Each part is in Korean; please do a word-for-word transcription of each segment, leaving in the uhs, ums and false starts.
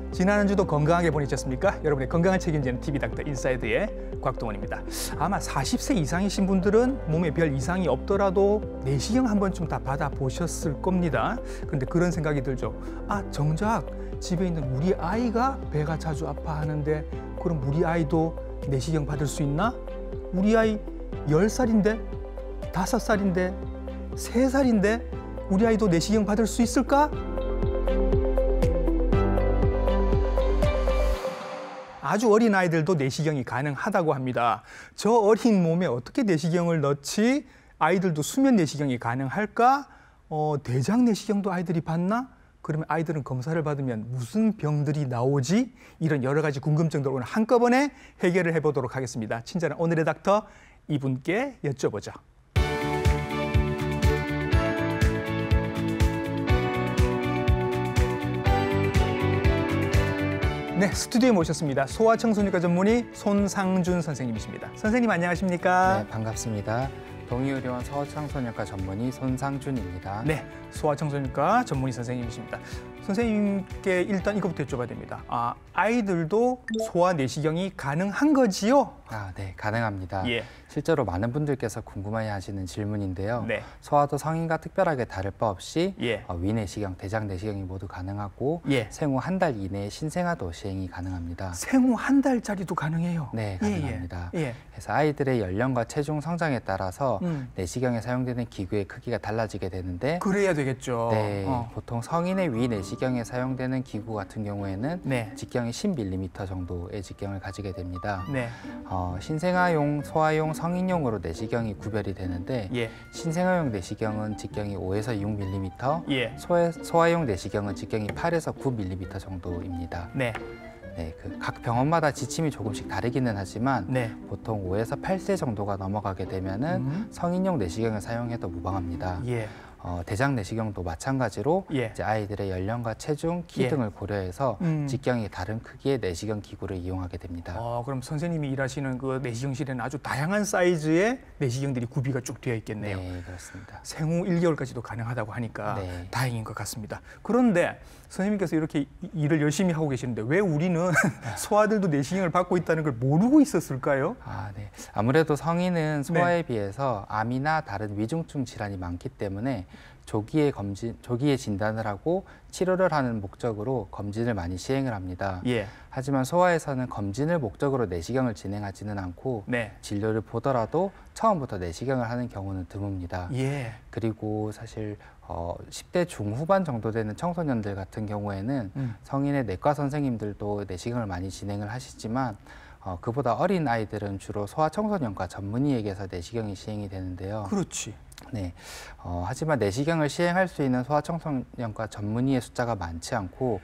지난 한 주도 건강하게 보내셨습니까? 여러분의 건강을 책임지는 티비 닥터 인사이드의 곽동원입니다. 아마 사십 세 이상이신 분들은 몸에 별 이상이 없더라도 내시경 한 번쯤 다 받아보셨을 겁니다. 그런데 그런 생각이 들죠. 아, 정작 집에 있는 우리 아이가 배가 자주 아파하는데 그럼 우리 아이도 내시경 받을 수 있나? 우리 아이 열 살인데, 다섯 살인데, 세 살인데 우리 아이도 내시경 받을 수 있을까? 아주 어린 아이들도 내시경이 가능하다고 합니다. 저 어린 몸에 어떻게 내시경을 넣지? 아이들도 수면 내시경이 가능할까? 어, 대장 내시경도 아이들이 받나? 그러면 아이들은 검사를 받으면 무슨 병들이 나오지? 이런 여러 가지 궁금증들 오늘 한꺼번에 해결을 해보도록 하겠습니다. 친절한 오늘의 닥터 이분께 여쭤보죠. 네, 스튜디오에 모셨습니다. 소아청소년과 전문의 손상준 선생님이십니다. 선생님 안녕하십니까? 네, 반갑습니다. 동의의료원 소아청소년과 전문의 손상준입니다. 네, 소아청소년과 전문의 선생님이십니다. 선생님께 일단 이것부터 여쭤봐야 됩니다. 아, 아이들도 소아 내시경이 가능한 거지요? 아, 네, 가능합니다. 예. 실제로 많은 분들께서 궁금해하시는 질문인데요. 네. 소아도 성인과 특별하게 다를 바 없이 예. 어, 위내시경, 대장 내시경이 모두 가능하고 예. 생후 한 달 이내에 신생아도 시행이 가능합니다. 생후 한 달짜리도 가능해요? 네, 가능합니다. 예, 예. 그래서 아이들의 연령과 체중 성장에 따라서 음. 내시경에 사용되는 기구의 크기가 달라지게 되는데 그래야 되겠죠. 네, 어. 보통 성인의 위내시경에 사용되는 기구 같은 경우에는 네. 직경이 십 밀리미터 정도의 직경을 가지게 됩니다. 네. 어, 신생아용, 소아용, 성인용으로 내시경이 구별이 되는데 예. 신생아용 내시경은 직경이 오에서 육 밀리미터, 예. 소아, 소아용 내시경은 직경이 팔에서 구 밀리미터 정도입니다. 네. 네, 그 각 병원마다 지침이 조금씩 다르기는 하지만 네. 보통 오에서 팔 세 정도가 넘어가게 되면은 음. 성인용 내시경을 사용해도 무방합니다. 예. 어, 대장 내시경도 마찬가지로 예. 이제 아이들의 연령과 체중, 키 예. 등을 고려해서 음. 직경이 다른 크기의 내시경 기구를 이용하게 됩니다. 어, 그럼 선생님이 일하시는 그 내시경실에는 아주 다양한 사이즈의 내시경들이 구비가 쭉 되어 있겠네요. 네, 그렇습니다. 생후 일 개월까지도 가능하다고 하니까 네. 다행인 것 같습니다. 그런데 선생님께서 이렇게 일을 열심히 하고 계시는데 왜 우리는 소아들도 내시경을 받고 있다는 걸 모르고 있었을까요? 아, 네. 아무래도 성인은 소아에 네. 비해서 암이나 다른 위중증 질환이 많기 때문에 조기에 검진, 조기에 진단을 하고 치료를 하는 목적으로 검진을 많이 시행을 합니다. 예. 하지만 소아에서는 검진을 목적으로 내시경을 진행하지는 않고 네. 진료를 보더라도 처음부터 내시경을 하는 경우는 드뭅니다. 예. 그리고 사실 어, 십 대 중후반 정도 되는 청소년들 같은 경우에는 음. 성인의 내과 선생님들도 내시경을 많이 진행을 하시지만 어, 그보다 어린 아이들은 주로 소아청소년과 전문의에게서 내시경이 시행이 되는데요. 그렇지. 네. 어, 하지만 내시경을 시행할 수 있는 소아청소년과 전문의의 숫자가 많지 않고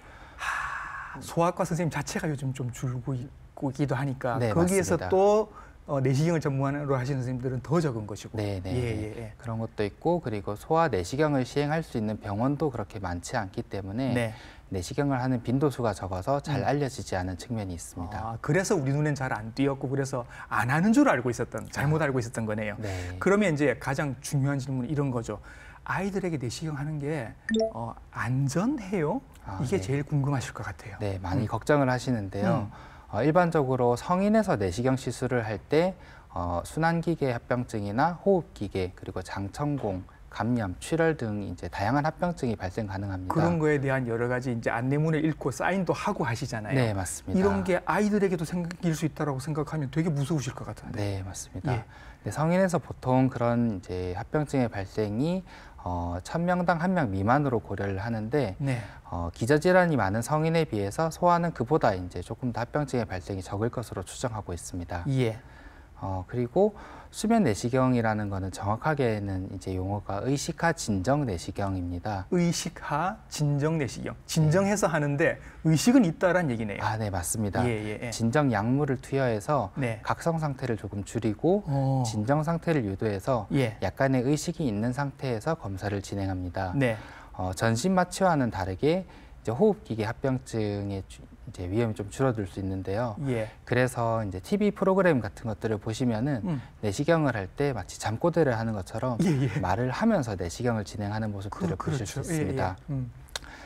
하, 소아과 선생님 자체가 요즘 좀 줄고 있기도 하니까 네, 거기에서 맞습니다. 또 어, 내시경을 전문으로 하시는 선생님들은 더 적은 것이고. 네, 네. 예, 예, 예. 그런 것도 있고 그리고 소아 내시경을 시행할 수 있는 병원도 그렇게 많지 않기 때문에 네. 내시경을 하는 빈도수가 적어서 잘 음. 알려지지 않은 측면이 있습니다. 아, 그래서 우리 눈엔 잘 안 띄었고 그래서 안 하는 줄 알고 있었던, 잘못 알고 있었던 거네요. 네. 그러면 이제 가장 중요한 질문은 이런 거죠. 아이들에게 내시경 하는 게 어, 안전해요? 아, 이게 네. 제일 궁금하실 것 같아요. 네, 많이 음. 걱정을 하시는데요. 음. 어, 일반적으로 성인에서 내시경 시술을 할 때 어, 순환기계 합병증이나 호흡기계 그리고 장천공, 감염, 출혈 등 이제 다양한 합병증이 발생 가능합니다. 그런 거에 대한 여러 가지 이제 안내문을 읽고 사인도 하고 하시잖아요. 네, 맞습니다. 이런 게 아이들에게도 생길 수 있다고 생각하면 되게 무서우실 것 같은데. 네, 맞습니다. 예. 네, 성인에서 보통 그런 이제 합병증의 발생이 어, 천 명당 한 명 미만으로 고려를 하는데 네. 어, 기저질환이 많은 성인에 비해서 소아는 그보다 이제 조금 더 합병증의 발생이 적을 것으로 추정하고 있습니다. 예. 어, 그리고 수면 내시경이라는 거는 정확하게는 이제 용어가 의식하 진정 내시경입니다. 의식하 진정 내시경. 진정해서 하는데 의식은 있다란 얘기네요. 아, 네, 맞습니다. 예, 예, 예. 진정 약물을 투여해서 네. 각성 상태를 조금 줄이고 어. 진정 상태를 유도해서 예. 약간의 의식이 있는 상태에서 검사를 진행합니다. 네. 어, 전신 마취와는 다르게 이제 호흡기계 합병증의 주, 이제 위험이 좀 줄어들 수 있는데요. 예. 그래서 이제 티비 프로그램 같은 것들을 보시면은 음. 내시경을 할 때 마치 잠꼬대를 하는 것처럼 예, 예. 말을 하면서 내시경을 진행하는 모습들을 그, 보실 수 그렇죠. 예, 있습니다. 예. 음.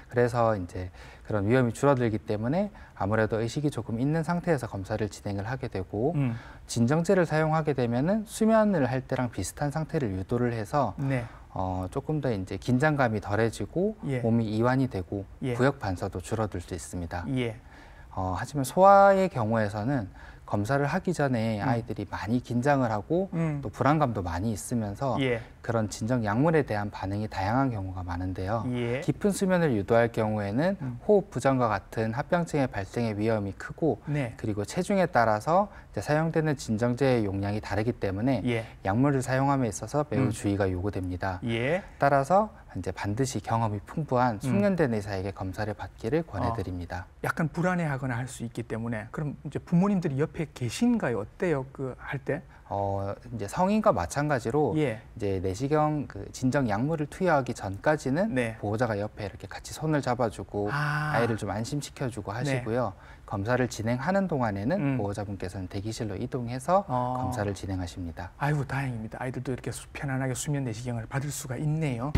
그래서 이제 그런 위험이 줄어들기 때문에 아무래도 의식이 조금 있는 상태에서 검사를 진행을 하게 되고 음. 진정제를 사용하게 되면은 수면을 할 때랑 비슷한 상태를 유도를 해서 네. 어, 조금 더 이제 긴장감이 덜해지고 예. 몸이 이완이 되고 예. 부역 반사도 줄어들 수 있습니다. 예. 어, 하지만 소아의 경우에서는 검사를 하기 전에 음. 아이들이 많이 긴장을 하고 음. 또 불안감도 많이 있으면서 예. 그런 진정 약물에 대한 반응이 다양한 경우가 많은데요. 예. 깊은 수면을 유도할 경우에는 음. 호흡 부전과 같은 합병증의 발생의 위험이 크고 네. 그리고 체중에 따라서 이제 사용되는 진정제의 용량이 다르기 때문에 예. 약물을 사용함에 있어서 매우 음. 주의가 요구됩니다. 예. 따라서 이제 반드시 경험이 풍부한 숙련된 의사에게 검사를 받기를 권해드립니다. 약간 불안해하거나 할 수 있기 때문에 그럼 이제 부모님들이 옆에 계신가요? 어때요? 그 할 때? 어, 이제 성인과 마찬가지로 예. 이제 내시경 그 진정 약물을 투여하기 전까지는 네. 보호자가 옆에 이렇게 같이 손을 잡아주고 아. 아이를 좀 안심시켜주고 하시고요. 검사를 진행하는 동안에는 음. 보호자분께서는 대기실로 이동해서 어. 검사를 진행하십니다. 아이고 다행입니다. 아이들도 이렇게 수- 편안하게 수면 내시경을 받을 수가 있네요.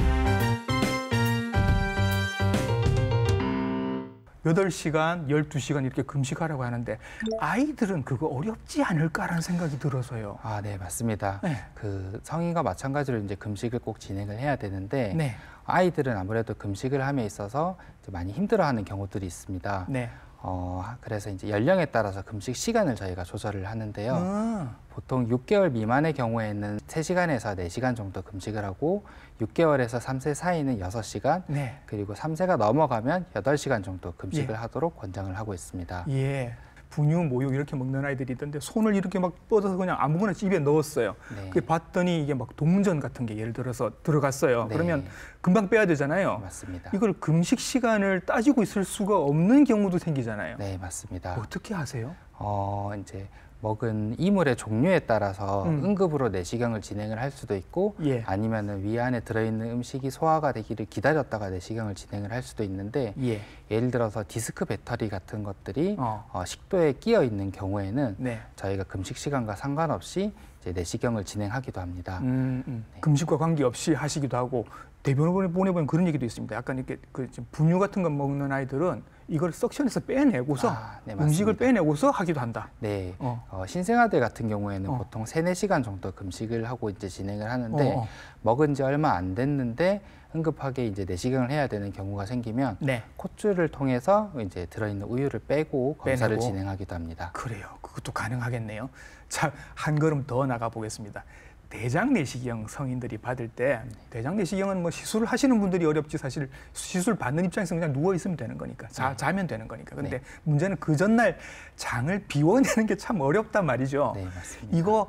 여덟 시간, 열두 시간 이렇게 금식하라고 하는데 아이들은 그거 어렵지 않을까라는 생각이 들어서요. 아, 네, 맞습니다. 네. 그 성인과 마찬가지로 이제 금식을 꼭 진행을 해야 되는데 네. 아이들은 아무래도 금식을 함에 있어서 이제 많이 힘들어하는 경우들이 있습니다. 네. 어, 그래서 이제 연령에 따라서 금식 시간을 저희가 조절을 하는데요. 아, 보통 육 개월 미만의 경우에는 세 시간에서 네 시간 정도 금식을 하고 육 개월에서 삼 세 사이는 여섯 시간 네. 그리고 삼 세가 넘어가면 여덟 시간 정도 금식을 예. 하도록 권장을 하고 있습니다. 예. 분유, 모유 이렇게 먹는 아이들이 있던데 손을 이렇게 막 뻗어서 그냥 아무거나 입에 넣었어요. 네. 그 봤더니 이게 막 동전 같은 게 예를 들어서 들어갔어요. 네. 그러면 금방 빼야 되잖아요. 맞습니다. 이걸 금식 시간을 따지고 있을 수가 없는 경우도 생기잖아요. 네, 맞습니다. 어떻게 하세요? 어, 이제 먹은 이물의 종류에 따라서 음. 응급으로 내시경을 진행을 할 수도 있고 예. 아니면은 위 안에 들어있는 음식이 소화가 되기를 기다렸다가 내시경을 진행을 할 수도 있는데 예. 예를 들어서 디스크 배터리 같은 것들이 어. 어, 식도에 끼어 있는 경우에는 네. 저희가 금식 시간과 상관없이 이제 내시경을 진행하기도 합니다. 음, 음. 네. 금식과 관계없이 하시기도 하고 대변원에 보내보면 그런 얘기도 있습니다. 약간 이렇게 그 지금 분유 같은 거 먹는 아이들은 이걸 석션에서 빼내고서 아, 네, 음식을 맞습니다. 빼내고서 하기도 한다. 네, 어. 어, 신생아들 같은 경우에는 어. 보통 세네 시간 정도 금식을 하고 이제 진행을 하는데 어, 어. 먹은 지 얼마 안 됐는데 응급하게 이제 내시경을 해야 되는 경우가 생기면 네. 콧줄을 통해서 이제 들어있는 우유를 빼고 검사를 빼내고. 진행하기도 합니다. 그래요. 그것도 가능하겠네요. 자, 한 걸음 더 나가 보겠습니다. 대장 내시경 성인들이 받을 때 대장 내시경은 뭐 시술을 하시는 분들이 어렵지 사실 시술 받는 입장에서 그냥 누워 있으면 되는 거니까 자, 네. 자면 되는 거니까. 근데 네. 문제는 그 전날 장을 비워내는 게 참 어렵단 말이죠. 네, 맞습니다. 이거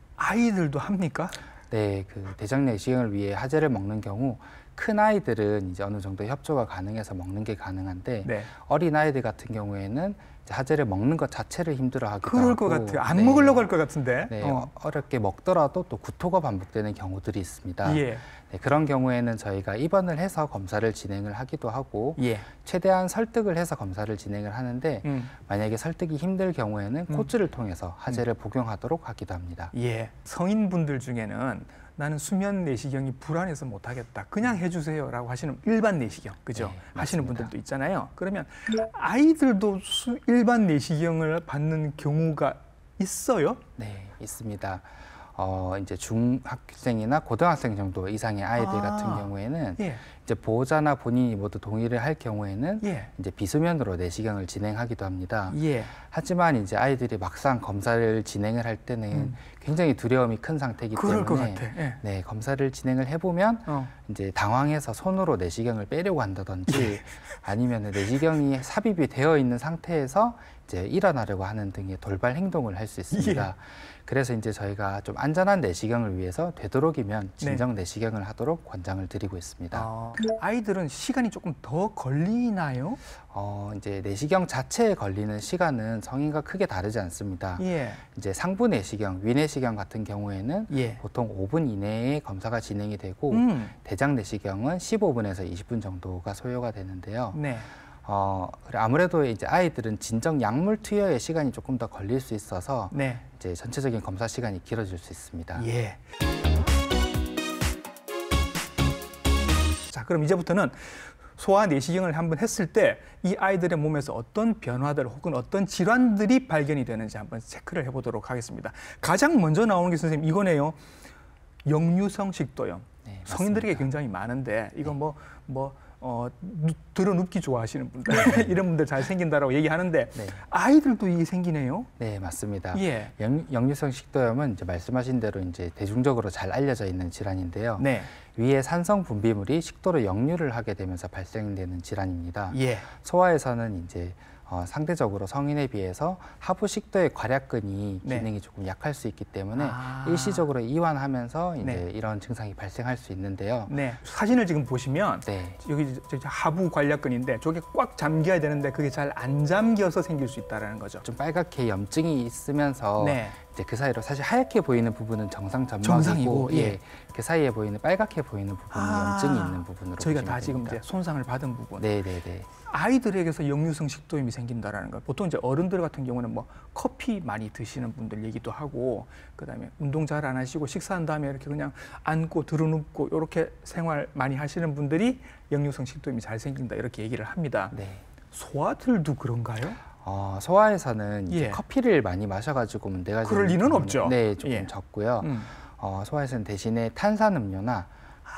아이들도 합니까? 네, 그 대장 내시경을 위해 하재를 먹는 경우 큰 아이들은 이제 어느 정도 협조가 가능해서 먹는 게 가능한데 네. 어린 아이들 같은 경우에는 이제 하재를 먹는 것 자체를 힘들어하기도 그럴 하고 것 같아요. 안 네. 먹으려고 할 것 같은데. 네, 어. 어. 렵게 먹더라도 또 구토가 반복되는 경우들이 있습니다. 예. 네, 그런 경우에는 저희가 입원을 해서 검사를 진행을 하기도 하고 예. 최대한 설득을 해서 검사를 진행을 하는데 음. 만약에 설득이 힘들 경우에는 음. 콧줄을 통해서 하재를 복용하도록 하기도 합니다. 예. 성인분들 중에는 나는 수면 내시경이 불안해서 못 하겠다. 그냥 해주세요라고 하시는 일반 내시경, 그죠? 네, 하시는 맞습니다. 분들도 있잖아요. 그러면 아이들도 수, 일반 내시경을 받는 경우가 있어요? 네, 있습니다. 어, 이제 중학생이나 고등학생 정도 이상의 아이들 아. 같은 경우에는 예. 이제 보호자나 본인이 모두 동의를 할 경우에는 예. 이제 비수면으로 내시경을 진행하기도 합니다. 예. 하지만 이제 아이들이 막상 검사를 진행을 할 때는 음. 굉장히 두려움이 큰 상태이기 그럴 것 때문에 같아. 예. 네, 검사를 진행을 해보면 어. 이제 당황해서 손으로 내시경을 빼려고 한다든지 예. 아니면 내시경이 삽입이 되어 있는 상태에서 이제 일어나려고 하는 등의 돌발 행동을 할 수 있습니다. 예. 그래서 이제 저희가 좀 안전한 내시경을 위해서 되도록이면 네. 진정 내시경을 하도록 권장을 드리고 있습니다. 어. 아이들은 시간이 조금 더 걸리나요? 어, 이제 내시경 자체에 걸리는 시간은 성인과 크게 다르지 않습니다. 예. 이제 상부 내시경, 위 내시경 같은 경우에는 예. 보통 오 분 이내에 검사가 진행이 되고 음. 대장 내시경은 십오 분에서 이십 분 정도가 소요가 되는데요. 네. 어, 그래 아무래도 이제 아이들은 진정 약물 투여에 시간이 조금 더 걸릴 수 있어서 네. 이제 전체적인 검사 시간이 길어질 수 있습니다. 예. 자, 그럼 이제부터는 소아 내시경을 한번 했을 때 이 아이들의 몸에서 어떤 변화들 혹은 어떤 질환들이 발견이 되는지 한번 체크를 해보도록 하겠습니다. 가장 먼저 나오는 게 선생님 이거네요. 역류성 식도염. 네, 성인들에게 굉장히 많은데 이거 뭐 뭐 어, 들어 눕기 좋아하시는 분들 이런 분들 잘 생긴다라고 얘기하는데 네. 아이들도 이게 생기네요. 네, 맞습니다. 예. 역, 역류성 식도염은 이제 말씀하신 대로 이제 대중적으로 잘 알려져 있는 질환인데요. 네. 위의 산성 분비물이 식도로 역류를 하게 되면서 발생되는 질환입니다. 예. 소아에서는 이제 어, 상대적으로 성인에 비해서 하부 식도의 괄약근이 네. 기능이 조금 약할 수 있기 때문에 아. 일시적으로 이완하면서 이제 네. 이런 증상이 발생할 수 있는데요. 네. 사진을 지금 보시면 네. 여기 저 하부 관략근인데 저게 꽉 잠겨야 되는데 그게 잘 안 잠겨서 생길 수 있다라는 거죠. 좀 빨갛게 염증이 있으면서 네. 이제 그 사이로 사실 하얗게 보이는 부분은 정상 점막이고 정상이고, 예. 예. 그 사이에 보이는 빨갛게 보이는 부분은 아. 염증이 있는 부분으로 저희가 보시면 다 지금 됩니다. 이제 손상을 받은 부분. 네, 네, 네. 아이들에게서 역류성 식도염이 생긴다라는 거. 보통 이제 어른들 같은 경우는 뭐 커피 많이 드시는 분들 얘기도 하고, 그다음에 운동 잘 안 하시고 식사한 다음에 이렇게 그냥 앉고 들어눕고 이렇게 생활 많이 하시는 분들이 역류성 식도염이 잘 생긴다 이렇게 얘기를 합니다. 네. 소아들도 그런가요? 어, 소아에서는 이제 예. 커피를 많이 마셔가지고 문제가 그럴 되는 리는 부분은- 없죠. 네, 조금 예. 적고요. 음. 어, 소아에서는 대신에 탄산음료나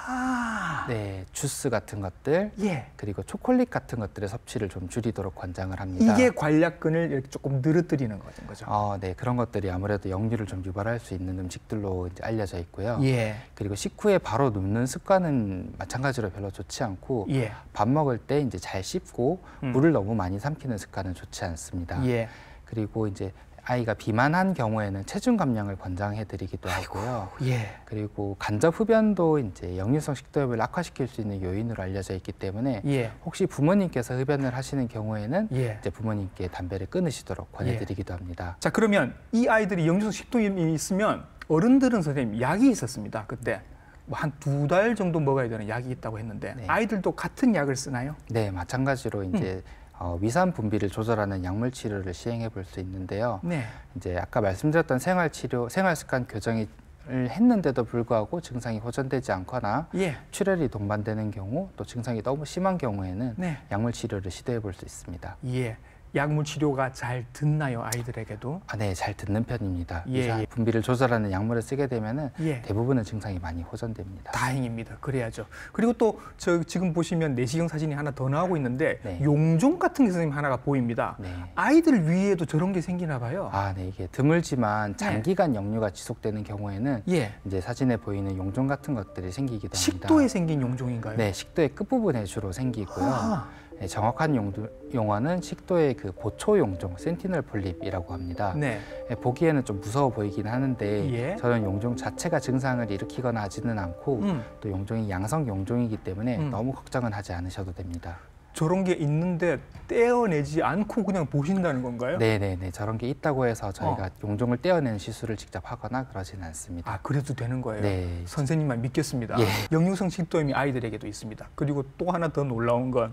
아, 네, 주스 같은 것들 예. 그리고 초콜릿 같은 것들의 섭취를 좀 줄이도록 권장을 합니다. 이게 관략근을 이렇게 조금 늘어뜨리는 거죠, 거죠. 어, 네, 그런 것들이 아무래도 역류를 좀 유발할 수 있는 음식들로 이제 알려져 있고요. 예, 그리고 식후에 바로 눕는 습관은 마찬가지로 별로 좋지 않고 예, 밥 먹을 때 이제 잘 씹고 음. 물을 너무 많이 삼키는 습관은 좋지 않습니다. 예. 그리고 이제 아이가 비만한 경우에는 체중 감량을 권장해드리기도 하고요. 예. 그리고 간접 흡연도 이제 역류성 식도염을 악화시킬 수 있는 요인으로 알려져 있기 때문에 예. 혹시 부모님께서 흡연을 하시는 경우에는 예. 이제 부모님께 담배를 끊으시도록 권해드리기도 합니다. 자, 그러면 이 아이들이 역류성 식도염이 있으면 어른들은 선생님 약이 있었습니다. 그때 뭐 한 두 달 정도 먹어야 되는 약이 있다고 했는데 네. 아이들도 같은 약을 쓰나요? 네, 마찬가지로 이제 어, 위산 분비를 조절하는 약물 치료를 시행해 볼 수 있는데요. 네. 이제 아까 말씀드렸던 생활 치료, 생활 습관 교정을 했는데도 불구하고 증상이 호전되지 않거나 예. 출혈이 동반되는 경우, 또 증상이 너무 심한 경우에는 네. 약물 치료를 시도해 볼 수 있습니다. 예. 약물 치료가 잘 듣나요, 아이들에게도? 아, 네, 잘 듣는 편입니다. 예, 위산 예. 분비를 조절하는 약물을 쓰게 되면은 예. 대부분의 증상이 많이 호전됩니다. 다행입니다. 그래야죠. 그리고 또 저 지금 보시면 내시경 사진이 하나 더 나오고 있는데 네. 용종 같은 게 선생님 하나가 보입니다. 네. 아이들 위에도 저런 게 생기나 봐요. 아, 네, 이게 드물지만 장기간 역류가 지속되는 경우에는 예. 이제 사진에 보이는 용종 같은 것들이 생기기도 합니다. 식도에 생긴 용종인가요? 네, 식도의 끝부분에 주로 생기고요. 아, 네, 정확한 용도, 용어는 식도의 그 보초 용종, 센티널 폴립이라고 합니다. 네. 네, 보기에는 좀 무서워 보이긴 하는데 예. 저는 용종 자체가 증상을 일으키거나 하지는 않고 음. 또 용종이 양성 용종이기 때문에 음. 너무 걱정은 하지 않으셔도 됩니다. 저런 게 있는데 떼어내지 않고 그냥 보신다는 건가요? 네네네, 저런 게 있다고 해서 저희가 어. 용종을 떼어내는 시술을 직접 하거나 그러지는 않습니다. 아, 그래도 되는 거예요? 네. 선생님만 믿겠습니다. 예. 역류성 식도염이 아이들에게도 있습니다. 그리고 또 하나 더 놀라운 건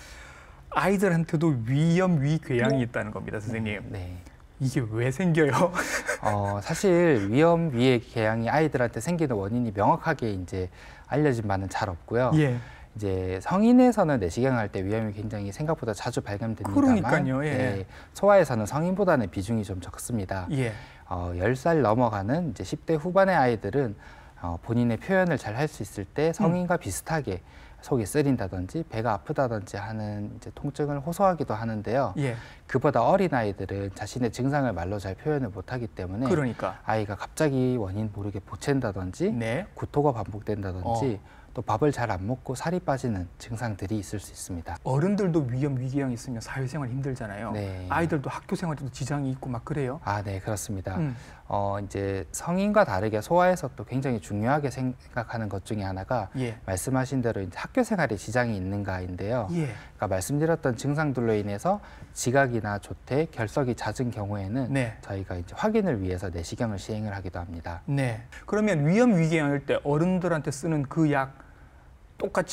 아이들한테도 위염, 위궤양이 있다는 겁니다, 선생님. 네. 이게 왜 생겨요? 어, 사실 위염, 위의 궤양이 아이들한테 생기는 원인이 명확하게 이제 알려진 바는 잘 없고요. 예. 이제 성인에서는 내시경할 때 위염이 굉장히 생각보다 자주 발견됩니다만 그러니까요, 예. 네, 소아에서는 성인보다는 비중이 좀 적습니다. 예. 어, 열 살 넘어가는 이제 십 대 후반의 아이들은 어, 본인의 표현을 잘 할 수 있을 때 성인과 비슷하게 속이 쓰린다든지 배가 아프다든지 하는 이제 통증을 호소하기도 하는데요. 예. 그보다 어린 아이들은 자신의 증상을 말로 잘 표현을 못하기 때문에 그러니까. 아이가 갑자기 원인 모르게 보챈다든지 네. 구토가 반복된다든지 또 밥을 잘 안 먹고 살이 빠지는 증상들이 있을 수 있습니다. 어른들도 위염, 위궤양 있으면 사회생활 힘들잖아요. 네. 아이들도 학교 생활에도 지장이 있고 막 그래요. 아, 네, 그렇습니다. 음. 어, 이제 성인과 다르게 소아에서 또 굉장히 중요하게 생각하는 것 중에 하나가 예. 말씀하신 대로 이제 학교 생활에 지장이 있는가인데요. 예. 그러니까 말씀드렸던 증상들로 인해서 지각이나 조퇴, 결석이 잦은 경우에는 네. 저희가 이제 확인을 위해서 내시경을 시행을 하기도 합니다. 네. 그러면 위염, 위궤양일 때 어른들한테 쓰는 그 약 똑같이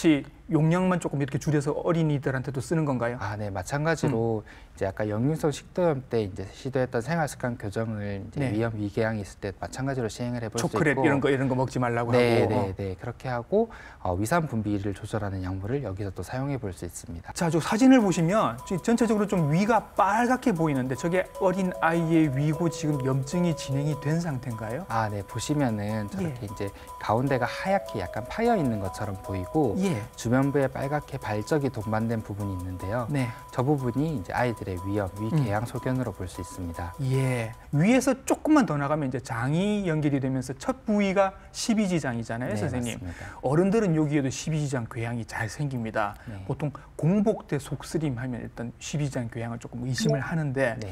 용량만 조금 이렇게 줄여서 어린이들한테도 쓰는 건가요? 아, 네, 마찬가지로 음. 이제 아까 역류성 식도염 때 이제 시도했던 생활 습관 교정을 이제 네. 위험 위궤양이 있을 때 마찬가지로 시행을 해볼 수 있고, 초콜릿 이런 거 이런 거 먹지 말라고 네, 하고, 네, 네, 그렇게 하고 어, 위산 분비를 조절하는 약물을 여기서 또 사용해 볼 수 있습니다. 자, 저 사진을 보시면 전체적으로 좀 위가 빨갛게 보이는데 저게 어린 아이의 위고 지금 염증이 진행이 된 상태인가요? 아, 네, 보시면은 저렇게 예. 이제 가운데가 하얗게 약간 파여 있는 것처럼 보이고 예. 주변부에 빨갛게 발적이 동반된 부분이 있는데요. 네. 저 부분이 이제 아이들의 위염, 위궤양 소견으로 볼 수 있습니다. 예. 위에서 조금만 더 나가면 이제 장이 연결이 되면서 첫 부위가 십이지장이잖아요, 네, 선생님. 맞습니다. 어른들은 여기에도 십이지장 궤양이 잘 생깁니다. 네. 보통 공복대 속쓰림 하면 일단 십이지장 궤양을 조금 의심을 하는데 네.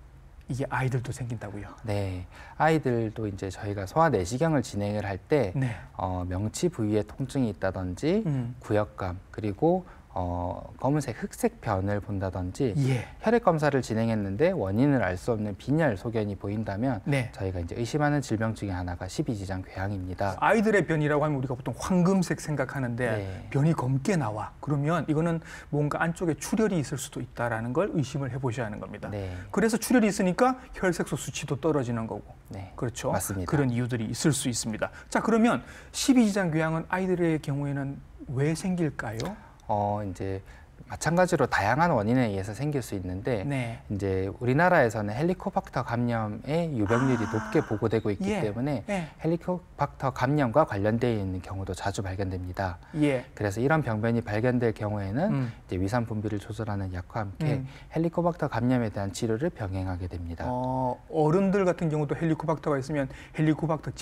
이게 아이들도 생긴다고요? 네, 아이들도 이제 저희가 소아 내시경을 진행을 할 때 네. 어, 명치 부위에 통증이 있다든지 음. 구역감 그리고 어, 검은색 흑색 변을 본다든지 예. 혈액 검사를 진행했는데 원인을 알 수 없는 빈혈 소견이 보인다면 네. 저희가 이제 의심하는 질병 중에 하나가 십이지장 궤양입니다. 아이들의 변이라고 하면 우리가 보통 황금색 생각하는데 네. 변이 검게 나와. 그러면 이거는 뭔가 안쪽에 출혈이 있을 수도 있다라는 걸 의심을 해보셔야 하는 겁니다. 네. 그래서 출혈이 있으니까 혈색소 수치도 떨어지는 거고. 네. 그렇죠. 맞습니다. 그런 이유들이 있을 수 있습니다. 자, 그러면 십이지장 궤양은 아이들의 경우에는 왜 생길까요? 어, 이제 마찬가지로 다양한 원인에 의해서 생길 수 있는데 네. 이제 우리나라에서는 헬리코박터 감염의 유병률이 아, 높게 보고되고 있기 예, 때문에 예. 헬리코박터 감염과 관련되어 있는 경우도 자주 발견됩니다. 예. 그래서 이런 병변이 발견될 경우에는 음. 이제 위산 분비를 조절하는 약과 함께 음. 헬리코박터 감염에 대한 치료를 병행하게 됩니다. 어, 어른들 같은 경우도 헬리코박터가 있으면 헬리코박터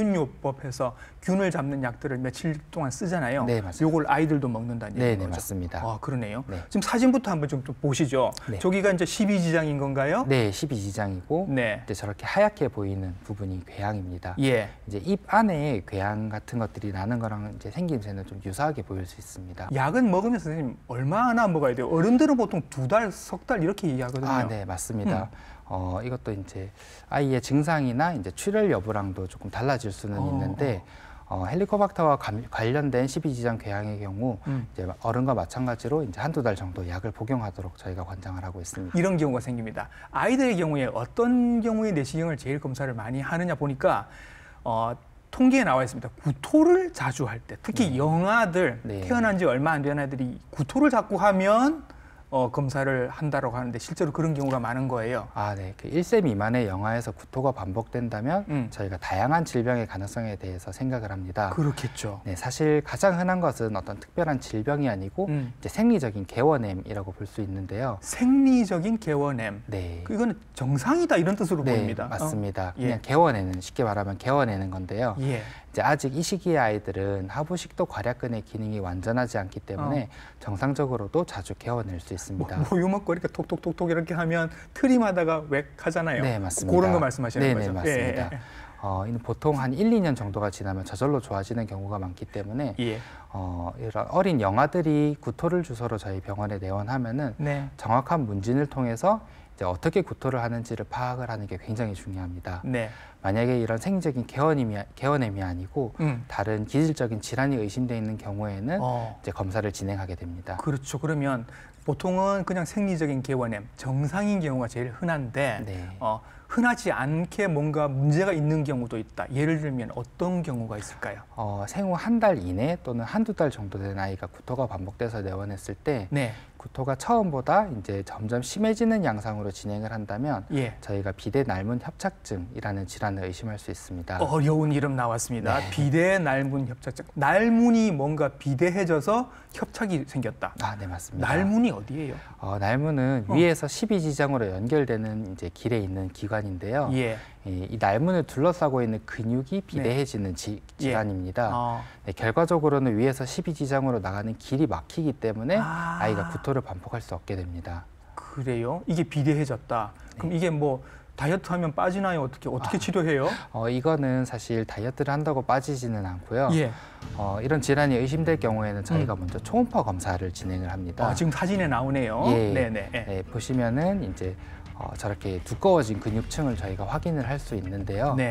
제균요법해서 균을 잡는 약들을 며칠 동안 쓰잖아요. 네, 맞습니다. 요걸 아이들도 먹는다는 네, 얘기인 네, 거죠? 맞습니다. 아, 그러네요. 네. 지금 사진부터 한번 좀, 좀 보시죠. 네. 저기가 이제 십이지장인 건가요? 네, 십이지장이고 네. 이제 저렇게 하얗게 보이는 부분이 궤양입니다. 예. 이제 입 안에 궤양 같은 것들이 나는 거랑 이제 생김새는 좀 유사하게 보일 수 있습니다. 약은 먹으면서 선생님 얼마나 먹어야 돼요? 어른들은 보통 두 달, 석 달 이렇게 얘기하거든요. 아, 네, 맞습니다. 음. 어, 이것도 이제 아이의 증상이나 이제 출혈 여부랑도 조금 달라질 수는 어, 있는데 어, 헬리코박터와 감, 관련된 십이지장 궤양의 경우 음. 이제 어른과 마찬가지로 이제 한두 달 정도 약을 복용하도록 저희가 권장을 하고 있습니다. 이런 경우가 생깁니다. 아이들의 경우에 어떤 경우에 내시경을 제일 검사를 많이 하느냐 보니까 어, 통계에 나와 있습니다. 구토를 자주 할 때, 특히 네. 영아들, 네. 태어난 지 얼마 안 된 아이들이 구토를 자꾸 하면 어, 검사를 한다고 하는데 실제로 그런 경우가 많은 거예요. 아, 네. 그 일 세 미만의 영아에서 구토가 반복된다면 음. 저희가 다양한 질병의 가능성에 대해서 생각을 합니다. 그렇겠죠. 네, 사실 가장 흔한 것은 어떤 특별한 질병이 아니고 음. 이제 생리적인 개원염이라고 볼 수 있는데요. 생리적인 개원냄. 네. 그 이거는 정상이다 이런 뜻으로 네, 보입니다. 맞습니다. 어? 그냥 예. 개원에는 쉽게 말하면 개원에는 건데요. 예. 이제 아직 이 시기의 아이들은 하부식도 괄약근의 기능이 완전하지 않기 때문에 어. 정상적으로도 자주 개원낼 수 뭐, 있습니다. 뭐 유먹고 이렇게 톡톡톡톡 이렇게 하면 트림하다가 웩 하잖아요. 네, 맞습니다. 그런 거 말씀하시는 네, 거죠? 네, 맞습니다. 예, 예, 어, 이는 보통 한 일, 이 년 정도가 지나면 저절로 좋아지는 경우가 많기 때문에 예. 어, 이런 어린 영아들이 구토를 주소로 저희 병원에 내원하면은 네. 정확한 문진을 통해서 이제 어떻게 구토를 하는지를 파악을 하는 게 굉장히 중요합니다. 네. 만약에 이런 생리적인 개원임이, 개원염이 아니고 음. 다른 기질적인 질환이 의심되어 있는 경우에는 어. 이제 검사를 진행하게 됩니다. 그렇죠. 그러면 보통은 그냥 생리적인 개원염, 정상인 경우가 제일 흔한데 네. 어, 흔하지 않게 뭔가 문제가 있는 경우도 있다. 예를 들면 어떤 경우가 있을까요? 어, 생후 한 달 이내 또는 한두 달 정도 된 아이가 구토가 반복돼서 내원했을 때 네. 구토가 처음보다 이제 점점 심해지는 양상으로 진행을 한다면 예. 저희가 비대 날문 협착증이라는 질환을 의심할 수 있습니다. 어려운 이름 나왔습니다. 네. 비대 날문 협착증. 날문이 뭔가 비대해져서 협착이 생겼다. 아, 네, 맞습니다. 날문이 어디예요? 어, 날문은 어. 위에서 십이지장으로 연결되는 이제 길에 있는 기관인데요. 예. 이, 이 날문을 둘러싸고 있는 근육이 비대해지는 지, 질환입니다. 어. 네, 결과적으로는 위에서 십이지장으로 나가는 길이 막히기 때문에 아. 아이가 구토를 반복할 수 없게 됩니다. 그래요? 이게 비대해졌다. 그럼 이게 뭐 다이어트 하면 빠지나요? 어떻게 어떻게 아. 치료해요? 어, 이거는 사실 다이어트를 한다고 빠지지는 않고요. 예. 어, 이런 질환이 의심될 경우에는 저희가 음. 먼저 초음파 검사를 진행을 합니다. 아, 지금 사진에 나오네요. 예. 네네. 예. 네, 보시면은 이제 어, 저렇게 두꺼워진 근육층을 저희가 확인을 할 수 있는데요. 네.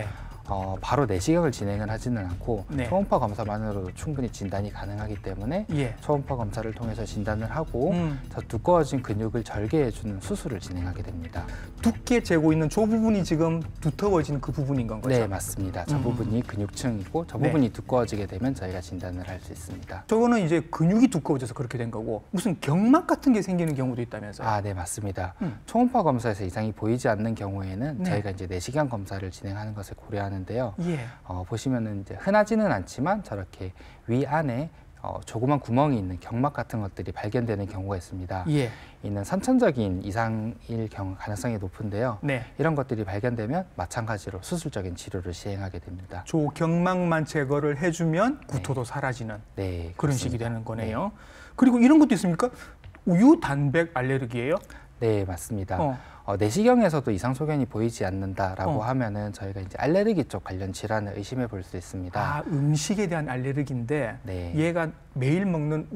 어, 바로 내시경을 진행을 하지는 않고 네. 초음파 검사만으로도 충분히 진단이 가능하기 때문에 예. 초음파 검사를 통해서 진단을 하고 음. 더 두꺼워진 근육을 절개해주는 수술을 진행하게 됩니다. 두께 재고 있는 저 부분이 지금 두터워진 그 부분인 건 거죠? 네, 맞습니다. 저 음. 부분이 근육층이고 저 네. 부분이 두꺼워지게 되면 저희가 진단을 할 수 있습니다. 저거는 이제 근육이 두꺼워져서 그렇게 된 거고 무슨 경막 같은 게 생기는 경우도 있다면서요? 아, 네, 맞습니다. 음. 초음파 검사에서 이상이 보이지 않는 경우에는 네. 저희가 이제 내시경 검사를 진행하는 것을 고려하는데요. 예. 어, 보시면은 이제 흔하지는 않지만 저렇게 위 안에 어, 조그만 구멍이 있는 경막 같은 것들이 발견되는 경우가 있습니다. 예. 이는 선천적인 이상일 경우 가능성이 높은데요. 네. 이런 것들이 발견되면 마찬가지로 수술적인 치료를 시행하게 됩니다. 조 경막만 제거를 해주면 구토도 사라지는 네, 그런 그렇습니다. 식이 되는 거네요. 그리고 이런 것도 있습니까? 우유 단백 알레르기예요? 네, 맞습니다. 어. 어, 내시경에서도 이상 소견이 보이지 않는다라고 어. 하면은 저희가 이제 알레르기 쪽 관련 질환을 의심해 볼 수 있습니다. 아, 음식에 대한 알레르기인데 네. 얘가 매일 먹는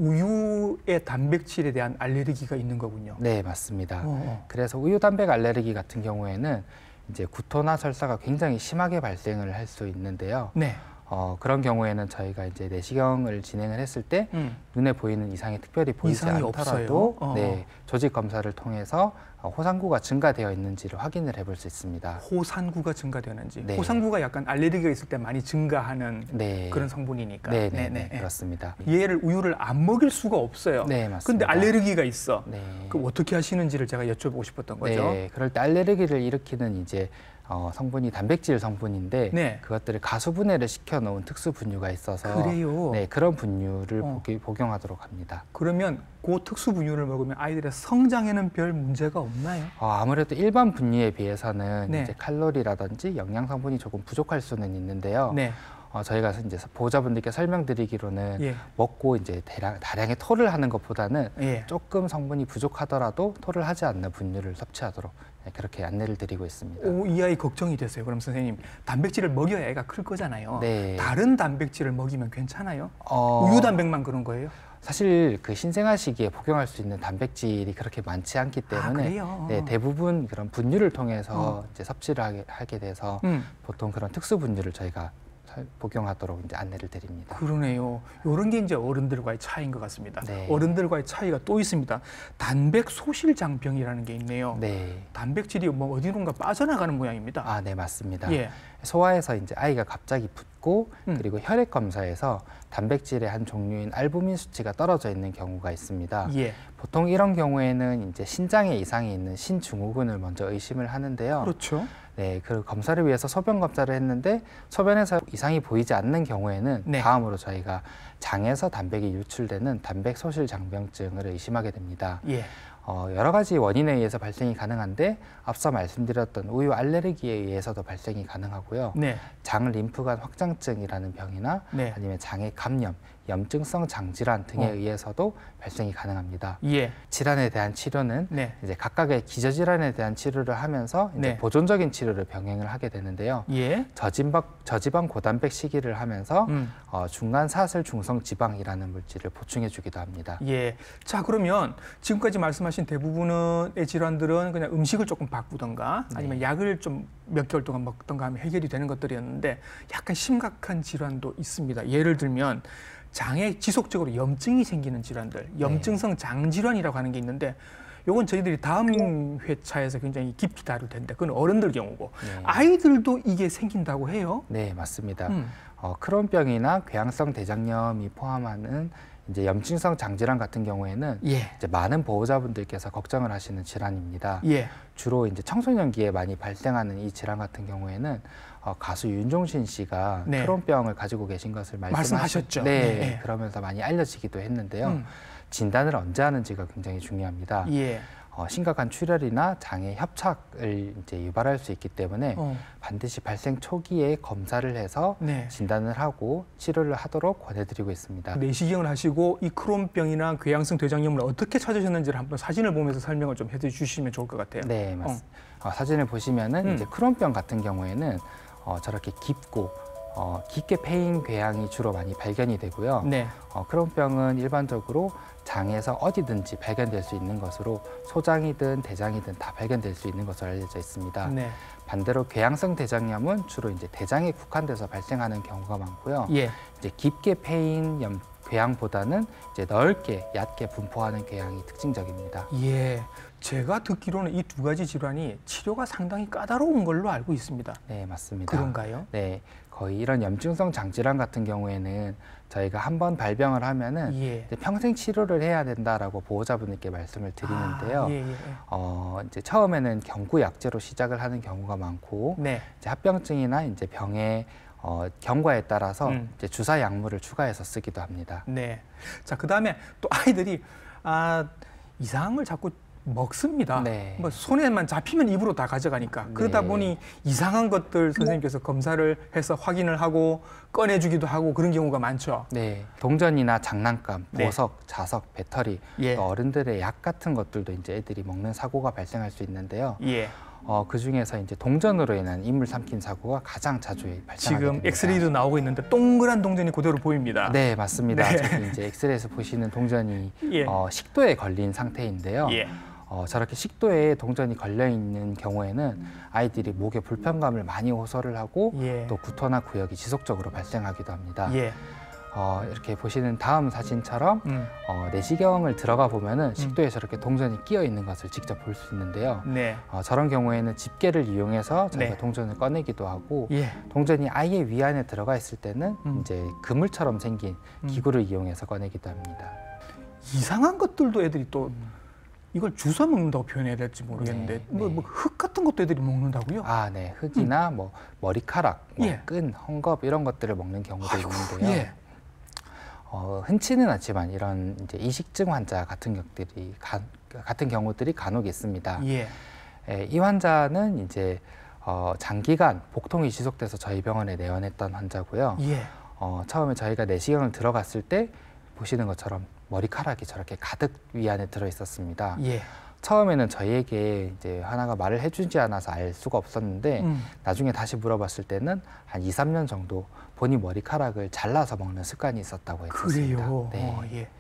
우유의 단백질에 대한 알레르기가 있는 거군요. 네, 맞습니다. 어, 어. 그래서 우유 단백 알레르기 같은 경우에는 이제 구토나 설사가 굉장히 심하게 발생을 할 수 있는데요. 네. 어, 그런 경우에는 저희가 이제 내시경을 진행을 했을 때 음. 눈에 보이는 이상이 특별히 보이지 이상이 않더라도 없어요? 어. 네, 조직 검사를 통해서 어, 호상구가 증가되어 있는지를 확인을 해볼 수 있습니다. 호산구가 증가되는지. 네. 호산구가 약간 알레르기가 있을 때 많이 증가하는 네. 그런 성분이니까. 네, 네, 네네. 네, 그렇습니다. 얘를 우유를 안 먹일 수가 없어요. 네, 맞습니다. 근데 알레르기가 있어. 네. 그럼 어떻게 하시는지를 제가 여쭤보고 싶었던 거죠. 네, 그럴 때 알레르기를 일으키는 이제 어, 성분이 단백질 성분인데 네. 그것들을 가수 분해를 시켜 놓은 특수 분유가 있어서 그래요? 네, 그런 분유를 어. 복이- 복용하도록 합니다. 그러면 그 특수 분유를 먹으면 아이들의 성장에는 별 문제가 없나요? 어, 아무래도 일반 분유에 비해서는 네. 이제 칼로리라든지 영양 성분이 조금 부족할 수는 있는데요. 네. 어, 저희가 이제 보호자분들께 설명드리기로는 예. 먹고 이제 대량, 다량의 토를 하는 것보다는 예. 조금 성분이 부족하더라도 토를 하지 않는 분유를 섭취하도록 네, 그렇게 안내를 드리고 있습니다. 오, 이 아이 걱정이 됐어요. 그럼 선생님, 단백질을 먹여야 애가 클 거잖아요. 네. 다른 단백질을 먹이면 괜찮아요? 어, 우유 단백만 그런 거예요? 사실 그 신생아 시기에 복용할 수 있는 단백질이 그렇게 많지 않기 아, 때문에 그래요? 네, 대부분 그런 분유를 통해서 어. 이제 섭취를 하게, 하게 돼서 음. 보통 그런 특수 분유를 저희가 설- 복용하도록 이제 안내를 드립니다. 그러네요. 이런 게 이제 어른들과의 차이인 것 같습니다. 네. 어른들과의 차이가 또 있습니다. 단백 소실 장병이라는 게 있네요. 네. 단백질이 뭐 어디론가 빠져나가는 모양입니다. 아, 네, 맞습니다. 예. 소아에서 이제 아이가 갑자기 붓고 음. 그리고 혈액 검사에서 단백질의 한 종류인 알부민 수치가 떨어져 있는 경우가 있습니다. 예. 보통 이런 경우에는 이제 신장에 이상이 있는 신증후군을 먼저 의심을 하는데요. 그렇죠. 네, 그 검사를 위해서 소변 검사를 했는데 소변에서 이상이 보이지 않는 경우에는 네. 다음으로 저희가 장에서 단백이 유출되는 단백 소실 장병증을 의심하게 됩니다. 예. 어, 여러 가지 원인에 의해서 발생이 가능한데 앞서 말씀드렸던 우유 알레르기에 의해서도 발생이 가능하고요. 네. 장 림프관 확장증이라는 병이나 네. 아니면 장의 감염, 염증성 장질환 등에 어. 의해서도 발생이 가능합니다. 예. 질환에 대한 치료는 네. 이제 각각의 기저질환에 대한 치료를 하면서 이제 네. 보존적인 치료를 병행을 하게 되는데요. 예. 저지방, 저지방 고단백 식이를 하면서 음. 어, 중간 사슬 중성 지방이라는 물질을 보충해 주기도 합니다. 예. 자, 그러면 지금까지 말씀하신 대부분의 질환들은 그냥 음식을 조금 바꾸던가 아니면 네. 약을 좀 몇 개월 동안 먹던가 하면 해결이 되는 것들이었는데 약간 심각한 질환도 있습니다. 예를 들면 장에 지속적으로 염증이 생기는 질환들, 염증성 장질환이라고 하는 게 있는데 요건 저희들이 다음 회차에서 굉장히 깊이 다룰 텐데 그건 어른들 경우고 네. 아이들도 이게 생긴다고 해요? 네, 맞습니다. 음. 어, 크론병이나 궤양성 대장염이 포함하는 이제 염증성 장질환 같은 경우에는 예. 이제 많은 보호자분들께서 걱정을 하시는 질환입니다. 예. 주로 이제 청소년기에 많이 발생하는 이 질환 같은 경우에는 어, 가수 윤종신 씨가 네. 크론병을 가지고 계신 것을 말씀하셨죠. 네, 네, 네. 그러면서 많이 알려지기도 했는데요. 음. 진단을 언제 하는지가 굉장히 중요합니다. 예. 어, 심각한 출혈이나 장의 협착을 이제 유발할 수 있기 때문에 어. 반드시 발생 초기에 검사를 해서 네. 진단을 하고 치료를 하도록 권해드리고 있습니다. 내시경을 하시고 이 크론병이나 궤양성 대장염을 어떻게 찾으셨는지를 한번 사진을 보면서 설명을 좀 해주시면 좋을 것 같아요. 네, 맞습니다. 어, 사진을 보시면은 음. 이제 크론병 같은 경우에는 어, 저렇게 깊고 어, 깊게 패인 궤양이 주로 많이 발견이 되고요. 네. 어, 크론병은 일반적으로 장에서 어디든지 발견될 수 있는 것으로 소장이든 대장이든 다 발견될 수 있는 것으로 알려져 있습니다. 네. 반대로 궤양성 대장염은 주로 이제 대장에 국한돼서 발생하는 경우가 많고요. 예. 이제 깊게 패인 염 궤양보다는 이제 넓게 얕게 분포하는 궤양이 특징적입니다. 예. 제가 듣기로는 이 두 가지 질환이 치료가 상당히 까다로운 걸로 알고 있습니다. 네, 맞습니다. 그런가요? 네, 거의 이런 염증성 장질환 같은 경우에는 저희가 한번 발병을 하면은 예. 이제 평생 치료를 해야 된다라고 보호자분들께 말씀을 드리는데요. 아, 예, 예. 어, 이제 처음에는 경구 약제로 시작을 하는 경우가 많고, 네. 이제 합병증이나 이제 병의 어, 경과에 따라서 음. 이제 주사 약물을 추가해서 쓰기도 합니다. 네. 자, 그다음에 또 아이들이 아, 이상한 걸 자꾸 먹습니다. 네. 뭐 손에만 잡히면 입으로 다 가져가니까. 그러다 네. 보니 이상한 것들 선생님께서 검사를 해서 확인을 하고 꺼내주기도 하고 그런 경우가 많죠. 네, 동전이나 장난감, 네. 보석, 자석, 배터리, 예. 또 어른들의 약 같은 것들도 이제 애들이 먹는 사고가 발생할 수 있는데요. 예. 어, 그 중에서 이제 동전으로 인한 인물 삼킨 사고가 가장 자주 발생하게 지금 됩니다. 엑스레이도 나오고 있는데 동그란 동전이 그대로 보입니다. 네, 맞습니다. 네. 저기 이제 엑스레이에서 보시는 동전이 예. 어, 식도에 걸린 상태인데요. 예. 어, 저렇게 식도에 동전이 걸려 있는 경우에는 아이들이 목에 불편감을 많이 호소를 하고 예. 또 구토나 구역이 지속적으로 발생하기도 합니다. 예. 어, 이렇게 보시는 다음 사진처럼 음. 어, 내시경을 들어가 보면은 식도에 저렇게 동전이 끼어 있는 것을 직접 볼 수 있는데요. 네. 어, 저런 경우에는 집게를 이용해서 저희가 네. 동전을 꺼내기도 하고 예. 동전이 아예 위 안에 들어가 있을 때는 음. 이제 그물처럼 생긴 음. 기구를 이용해서 꺼내기도 합니다. 이상한 것들도 애들이 또 이걸 주워 먹는다고 표현해야 될지 모르겠는데 네, 뭐, 네. 뭐 흙 같은 것도 애들이 먹는다고요? 아, 네. 흙이나 뭐 머리카락, 뭐 예. 끈, 헝겊 이런 것들을 먹는 경우도 아이고, 있는데요. 예. 어, 흔치는 않지만 이런 이제 이식증 환자 같은 것들이 가, 같은 경우들이 간혹 있습니다. 예. 예, 이 환자는 이제 어, 장기간 복통이 지속돼서 저희 병원에 내원했던 환자고요. 예. 어, 처음에 저희가 내시경을 들어갔을 때 보시는 것처럼 머리카락이 저렇게 가득 위 안에 들어 있었습니다. 예. 처음에는 저희에게 이제 하나가 말을 해주지 않아서 알 수가 없었는데 음. 나중에 다시 물어봤을 때는 한 이, 삼 년 정도 본인 머리카락을 잘라서 먹는 습관이 있었다고 했었습니다. 그래요. 네. 어, 예.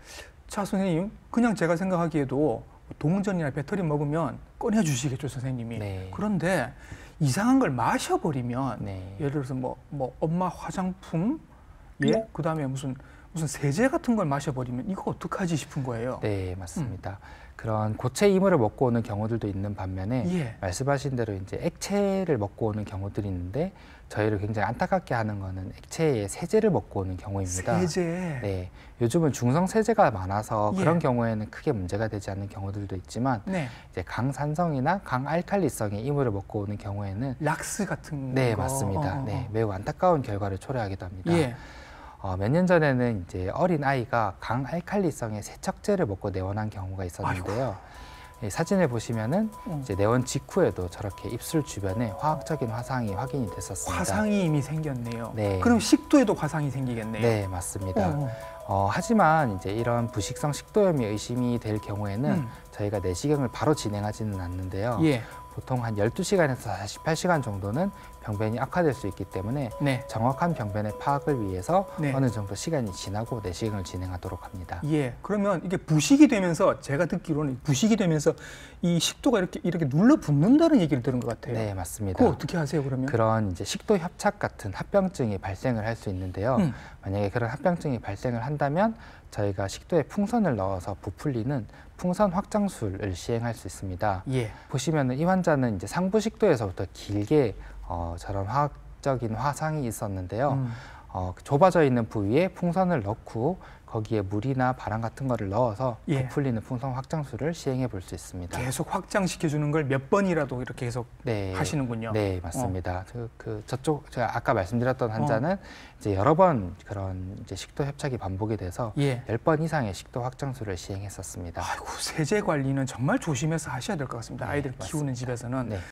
자, 선생님, 그냥 제가 생각하기에도 동전이나 배터리 먹으면 꺼내 주시겠죠, 선생님이. 네. 그런데 이상한 걸 마셔버리면 네. 예를 들어서 뭐, 뭐 엄마 화장품, 예, 그다음에 무슨 무슨 세제 같은 걸 마셔버리면 이거 어떡하지 싶은 거예요. 네, 맞습니다. 그런 고체 이물을 먹고 오는 경우들도 있는 반면에 예. 말씀하신 대로 이제 액체를 먹고 오는 경우들이 있는데 저희를 굉장히 안타깝게 하는 거는 액체에 세제를 먹고 오는 경우입니다. 세제. 네, 요즘은 중성 세제가 많아서 예. 그런 경우에는 크게 문제가 되지 않는 경우들도 있지만 네. 이제 강산성이나 강알칼리성의 이물을 먹고 오는 경우에는 락스 같은 네, 거. 맞습니다. 어, 어, 어. 네, 매우 안타까운 결과를 초래하기도 합니다. 예. 어, 몇 년 전에는 이제 어린 아이가 강알칼리성의 세척제를 먹고 내원한 경우가 있었는데요. 이 사진을 보시면은 어. 이제 내원 직후에도 저렇게 입술 주변에 화학적인 화상이 확인이 됐었습니다. 화상이 이미 생겼네요. 네. 그럼 식도에도 화상이 생기겠네요. 네, 맞습니다. 어, 어. 어, 하지만 이제 이런 부식성 식도염이 의심이 될 경우에는 음. 저희가 내시경을 바로 진행하지는 않는데요. 예. 보통 한 열두 시간에서 사십팔 시간 정도는 병변이 악화될 수 있기 때문에 네. 정확한 병변의 파악을 위해서 네. 어느 정도 시간이 지나고 내시경을 진행하도록 합니다. 예. 그러면 이게 부식이 되면서 제가 듣기로는 부식이 되면서 이 식도가 이렇게 이렇게 눌러 붙는다는 얘기를 들은 것 같아요. 네, 맞습니다. 그거 어떻게 하세요, 그러면? 그런 이제 식도 협착 같은 합병증이 발생을 할 수 있는데요. 음. 만약에 그런 합병증이 발생을 한다면 저희가 식도에 풍선을 넣어서 부풀리는 풍선 확장술을 시행할 수 있습니다. 예. 보시면은 이 환자는 이제 상부 식도에서부터 길게 어, 저런 화학적인 화상이 있었는데요. 음. 어, 좁아져 있는 부위에 풍선을 넣고 거기에 물이나 바람 같은 거를 넣어서 예. 부풀리는 풍선 확장술을 시행해 볼 수 있습니다. 계속 확장시켜 주는 걸 몇 번이라도 이렇게 계속 네, 하시는군요. 네, 맞습니다. 그, 그 저쪽 제가 아까 말씀드렸던 환자는 이제 여러 번 그런 이제 식도 협착이 반복이 돼서 예. 열 번 이상의 식도 확장술을 시행했었습니다. 아이고, 세제 관리는 정말 조심해서 하셔야 될 것 같습니다. 네, 아이들 맞습니다. 키우는 집에서는. 네.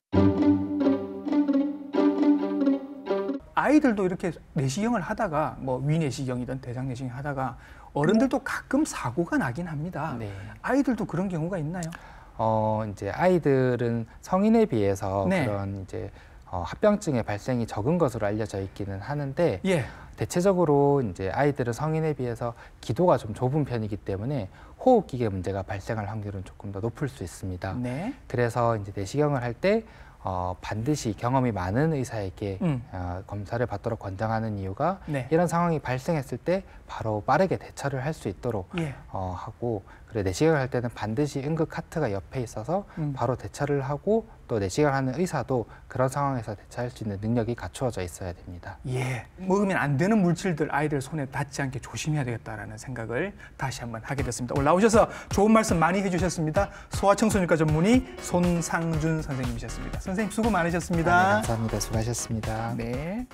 아이들도 이렇게 내시경을 하다가 뭐 위내시경이든 대장내시경 하다가 어른들도 가끔 사고가 나긴 합니다. 네. 아이들도 그런 경우가 있나요? 어, 이제 아이들은 성인에 비해서 네. 그런 이제 어, 합병증의 발생이 적은 것으로 알려져 있기는 하는데 예. 대체적으로 이제 아이들은 성인에 비해서 기도가 좀 좁은 편이기 때문에 호흡기계 문제가 발생할 확률은 조금 더 높을 수 있습니다. 네. 그래서 이제 내시경을 할 때 어, 반드시 경험이 많은 의사에게 음. 어, 검사를 받도록 권장하는 이유가 네. 이런 상황이 발생했을 때 바로 빠르게 대처를 할 수 있도록 예. 어, 하고, 그래 내시경을 할 때는 반드시 응급 카트가 옆에 있어서 음. 바로 대처를 하고, 또 내시경을 하는 의사도 그런 상황에서 대처할 수 있는 능력이 갖추어져 있어야 됩니다. 예. 먹으면 안 되는 물질들 아이들 손에 닿지 않게 조심해야 되겠다라는 생각을 다시 한번 하게 됐습니다. 오늘 나오셔서 좋은 말씀 많이 해주셨습니다. 소아청소년과 전문의 손상준 선생님이셨습니다. 선생님 수고 많으셨습니다. 아, 네, 감사합니다. 수고하셨습니다. 네.